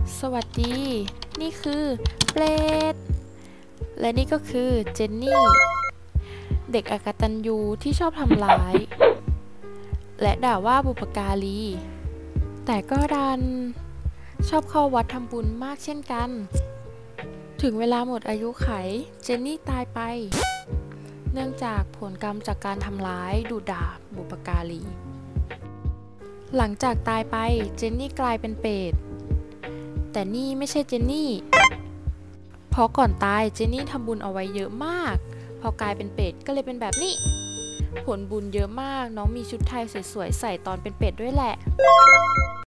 สวัสดี นี่คือเปรตและนี่ก็คือเจนนี่ เด็กอกตัญญูที่ชอบทำร้าย และด่าว่าบุพการี แต่ก็ดันชอบเข้าวัดทำบุญมากเช่นกัน ถึงเวลาหมดอายุไข เจนนี่ตายไป เนื่องจากผลกรรมจากการทำร้ายดุด่าบุพการี หลังจากตายไปเจนนี่กลายเป็นเปรตแต่นี่ไม่ใช่เจนนี่ เพราะก่อนตายเจนนี่ทำบุญเอาไว้เยอะมาก พอกลายเป็นเป็ดก็เลยเป็นแบบนี้ ผลบุญเยอะมากน้องมีชุดไทยสวยๆใส่ตอนเป็นเป็ดด้วยแหละ